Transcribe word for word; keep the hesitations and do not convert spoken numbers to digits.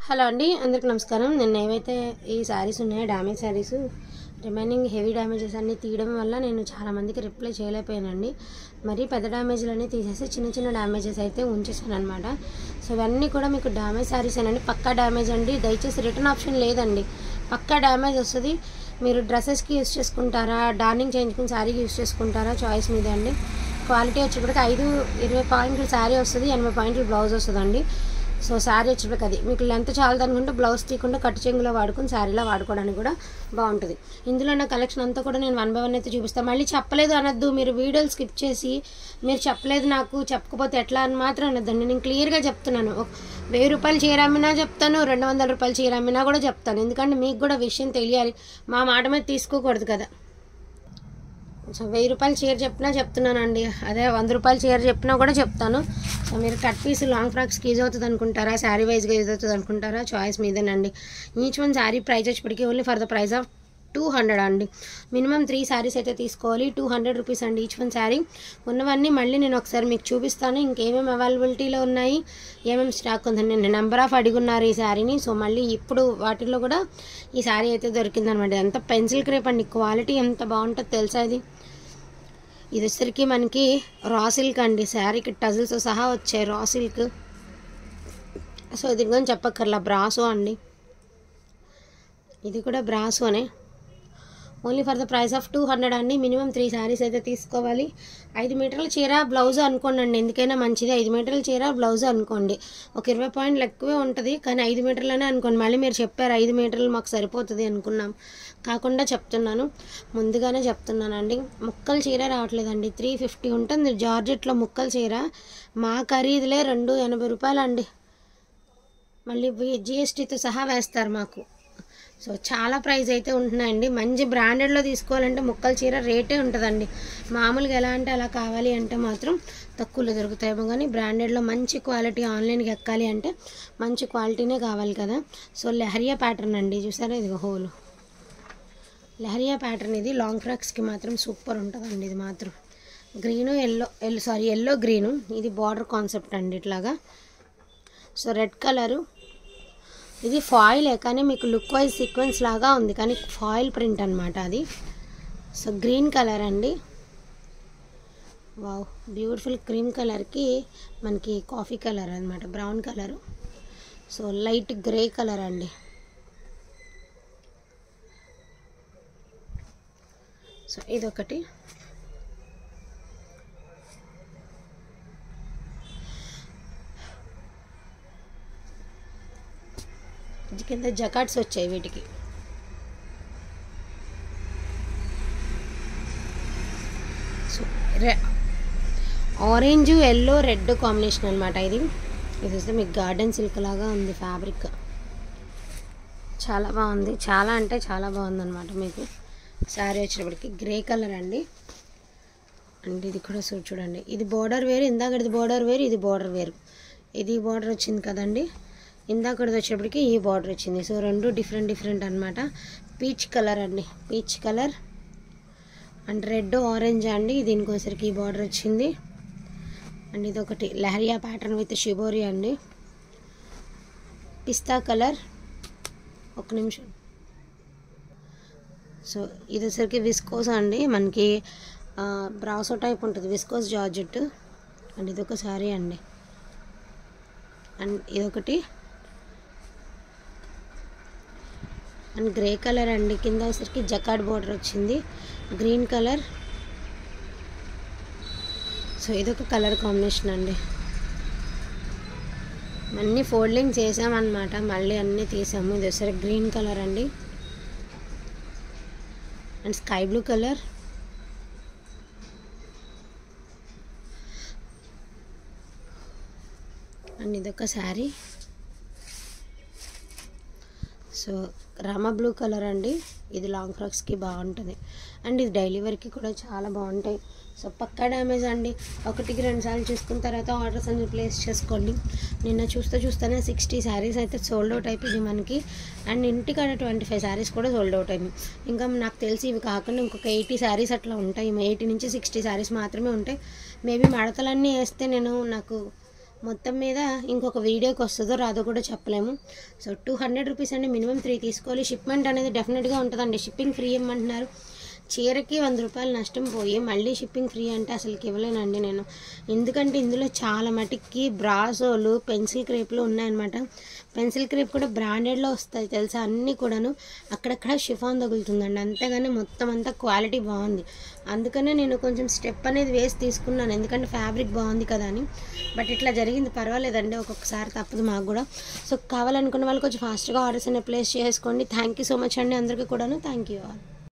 Hello అండి, అందరికీ నమస్కారం. నిన్న ఏవైతే ఈ శారీస్ ఉన్నాయో damage saris, remaining heavy damages అన్నీ తీయడం వల్ల నేను చాలామందికి రిప్లై చేయలేకపోయానండి. మరి పెద్ద డ్యామేజ్లన్నీ తీసేసి చిన్న చిన్న డ్యామేజెస్ అయితే ఉంచేసాను అనమాట. సో ఇవన్నీ కూడా మీకు డ్యామేజ్ శారీస్ అండి, పక్కా డ్యామేజ్ అండి. దయచేసి రిటర్న్ ఆప్షన్ లేదండి, పక్కా డ్యామేజ్ వస్తుంది. మీరు డ్రెస్సెస్కి యూస్ చేసుకుంటారా, డార్నింగ్ చేయించుకుని శారీకి యూస్ చేసుకుంటారా, చాయిస్ మీదే అండి. క్వాలిటీ వచ్చేప్పటికి ఐదు ఇరవై పాయింట్లు శారీ వస్తుంది, ఎనభై పాయింట్లు బ్లౌజ్ వస్తుందండి. సో శారీ వచ్చేప్పటికి అది మీకు లెంత్ చాలదు అనుకుంటే బ్లౌజ్ తీయకుండా కట్టు చెంగులో వాడుకుని శారీలో వాడుకోవడానికి కూడా బాగుంటుంది. ఇందులో నా కలెక్షన్ అంతా కూడా నేను వన్ బై వన్ అయితే చూపిస్తాను. మళ్ళీ చెప్పలేదు అనొద్దు, మీరు వీడియోలు స్కిప్ చేసి మీరు చెప్పలేదు నాకు చెప్పకపోతే ఎట్లా అని మాత్రం అనొద్దండి. నేను క్లియర్గా చెప్తున్నాను. వెయ్యి రూపాయలు చీర అమ్మినా చెప్తాను, రెండు వందల రూపాయలు చీర అమ్మినా కూడా చెప్తాను. ఎందుకంటే మీకు కూడా విషయం తెలియాలి, మా మాట మీద తీసుకోకూడదు కదా. సో వెయ్యి రూపాయలు చీర చెప్పినా చెప్తున్నానండి, అదే వంద రూపాయలు చీర చెప్పినా కూడా చెప్తాను. సో మీరు కట్ పీస్ లాంగ్ ఫ్రాక్స్కి యూజ్ అవుతుంది అనుకుంటారా, శారీ వైజ్గా యూజ్ అవుతుంది అనుకుంటారా, చాయిస్ మీదేనండి. ఈచ్ వన్ శారీ ప్రైస్ వచ్చేప్పటికీ only for the price of two hundred అండి. మినిమం త్రీ శారీస్ అయితే తీసుకోవాలి, టూ హండ్రెడ్ రూపీస్ అండి ఈచ్ వన్ శారీ. ఉన్నవన్నీ మళ్ళీ నేను ఒకసారి మీకు చూపిస్తాను, ఇంకేమేమి అవైలబిలిటీలో ఉన్నాయి, ఏమేమి స్టాక్ ఉందండి. నేను నెంబర్ ఆఫ్ అడిగున్నారు ఈ శారీని. సో మళ్ళీ ఇప్పుడు వాటిల్లో కూడా ఈ శారీ అయితే దొరికిందనమాట. ఎంత పెన్సిల్ క్రేప్ అండి, క్వాలిటీ ఎంత బాగుంటుందో తెలుసా. ఇది ఇది వచ్చేసరికి మనకి రా సిల్క్ అండి, శారీకి టజిల్స్ సహా వచ్చాయి రా సిల్క్. సో ఇది కానీ చెప్పక్కర్లా, బ్రాసో అండి, ఇది కూడా బ్రాసోనే. Only for the price of two hundred అండి. మినిమం త్రీ శారీస్ అయితే తీసుకోవాలి. ఐదు మీటర్ల చీర బ్లౌజ్ అనుకోండి అండి, ఎందుకైనా మంచిది. ఐదు మీటర్ల చీర బ్లౌజ్ అనుకోండి, ఒక ఇరవై పాయింట్లు ఎక్కువే ఉంటుంది, కానీ ఐదు మీటర్లనే అనుకోండి. మళ్ళీ మీరు చెప్పారు ఐదు మీటర్లు మాకు సరిపోతుంది అనుకున్నాం, కాకుండా చెప్తున్నాను, ముందుగానే చెప్తున్నానండి. ముక్కల చీర రావట్లేదండి, త్రీ ఫిఫ్టీ ఉంటుంది జార్జెట్లో ముక్కల చీర. మా ఖరీదులే రెండు ఎనభై రూపాయలు అండి, మళ్ళీ జిఎస్టీతో సహా వేస్తారు మాకు. సో చాలా ప్రైస్ అయితే ఉంటున్నాయండి. మంచి బ్రాండెడ్లో తీసుకోవాలంటే ముక్కల చీర రేటే ఉంటుందండి. మామూలుగా ఎలా అంటే అలా కావాలి అంటే మాత్రం తక్కువలో దొరుకుతాయేమో, కానీ బ్రాండెడ్లో మంచి క్వాలిటీ ఆన్లైన్కి ఎక్కాలి అంటే మంచి క్వాలిటీనే కావాలి కదా. సో లెహరియా ప్యాటర్న్ అండి, చూసారా ఇది హోల్ లెహరియా ప్యాటర్న్. ఇది లాంగ్ ఫ్రాక్స్కి మాత్రం సూపర్ ఉంటుందండి. ఇది మాత్రం green yellow yellow sorry yellow green, ఇది బార్డర్ కాన్సెప్ట్ అండి ఇట్లాగా. సో రెడ్ కలరు, ఇది ఫాయిలే కానీ మీకు లుక్ వైజ్ సీక్వెన్స్ లాగా ఉంది, కానీ ఫాయిల్ ప్రింట్ అనమాట అది. సో గ్రీన్ కలర్ అండి, వావ్ బ్యూటిఫుల్ క్రీమ్ కలర్కి మనకి కాఫీ కలర్ అనమాట, brown colour. So light grey colour అండి. సో ఇదొకటి. కింద జకాట్స్ వచ్చాయి వీటికి. సో రె ఆరెంజ్ ఎల్లో రెడ్ కాంబినేషన్ అనమాట ఇది. ఇది వస్తే మీకు గార్డెన్ సిల్క్ లాగా ఉంది ఫ్యాబ్రిక్, చాలా బాగుంది, చాలా అంటే చాలా బాగుంది అనమాట. మీకు శారీ వచ్చేటప్పటికి గ్రే కలర్ అండి. అండ్ ఇది కూడా సో చూడండి, ఇది బోర్డర్ వేరు, ఇందాక ఇది బోర్డర్ వేరు, ఇది బోర్డర్ వేరు. ఇది బోర్డర్ వచ్చింది కదండి, ఇందాకది వచ్చేటప్పటికి ఈ బార్డర్ వచ్చింది. సో రెండు డిఫరెంట్ డిఫరెంట్ అనమాట. పీచ్ కలర్ అండి, peach colour and red orange అండి. దీనికోసరికి ఈ బార్డర్ వచ్చింది. అండ్ ఇది ఒకటి లెహరియా ప్యాటర్న్ విత్ షిబోరి అండి. పిస్తా కలర్, ఒక నిమిషం. సో ఇది వచ్చరికి విస్కోస్ అండి, మనకి బ్రాసో టైప్ ఉంటుంది, విస్కోస్ జార్జెట్. అండ్ ఇదొక శారీ అండి. అండ్ ఇదొకటి అండ్ గ్రే కలర్ అండి. కింద వచ్చరికి జకాడ్ బోర్డర్ వచ్చింది, గ్రీన్ కలర్. సో ఇదొక కలర్ కాంబినేషన్ అండి. అన్నీ ఫోల్డింగ్ చేసామన్నమాట, మళ్ళీ అన్నీ తీసాము. ఇది వచ్చరికి గ్రీన్ కలర్ అండి and sky blue colour. And ఇదొక sari. So Rama blue colour అండి, ఇది లాంగ్ ఫ్రాక్స్కి బాగుంటుంది. అండ్ ఇది డైలీ వేర్కి కూడా చాలా బాగుంటాయి. సో పక్కా డ్యామేజ్ అండి, ఒకటికి రెండు సార్లు చూసుకున్న తర్వాత ఆర్డర్స్ అన్ని ప్లేస్ చేసుకోండి. నిన్న చూస్తూ చూస్తూనే సిక్స్టీ శారీస్ అయితే సోల్డ్ అవుట్ అయిపోయింది మనకి. అండ్ ఇంటికాడ ట్వంటీ ఫైవ్ శారీస్ కూడా సోల్డ్ అవుట్ అయింది. ఇంకా నాకు తెలిసి ఇవి కాకుండా ఇంకొక ఎయిటీ శారీస్ అట్లా ఉంటాయి, ఎయిటీ నుంచి సిక్స్టీ శారీస్ మాత్రమే ఉంటాయి. మేబీ మడతలన్నీ వేస్తే నేను నాకు మొత్తం మీద ఇంకొక వీడియోకి వస్తుందో రాదో కూడా చెప్పలేము. సో టూ హండ్రెడ్ రూపీస్ అండి, మినిమం త్రీ తీసుకోవాలి. షిప్మెంట్ అనేది డెఫినెట్గా ఉంటుందండి. షిప్పింగ్ ఫ్రీ ఇమ్మంటున్నారు. చీరకి వంద రూపాయలు నష్టం పోయి మళ్ళీ షిప్పింగ్ ఫ్రీ అంటే అసలుకి ఇవ్వలేనండి నేను. ఎందుకంటే ఇందులో చాలా మటుకి బ్రాసోలు, పెన్సిల్ క్రేప్లు ఉన్నాయన్నమాట. పెన్సిల్ క్రేప్ కూడా బ్రాండెడ్లో వస్తాయి తెలుసా, అన్నీ కూడాను. అక్కడక్కడ షిఫాన్ తగులుతుందండి, అంతేగాని మొత్తం అంతా క్వాలిటీ బాగుంది. అందుకనే నేను కొంచెం స్టెప్ అనేది వేసి తీసుకున్నాను, ఎందుకంటే ఫ్యాబ్రిక్ బాగుంది కదా అని. బట్ ఇట్లా జరిగింది, పర్వాలేదండి, ఒక్కొక్కసారి తప్పదు మాకు కూడా. సో కావాలనుకున్న వాళ్ళు కొంచెం ఫాస్ట్గా ఆర్డర్స్ అనేవి ప్లేస్ చేసుకోండి. థ్యాంక్ యూ సో మచ్ అండి అందరికీ కూడాను. Thank you all.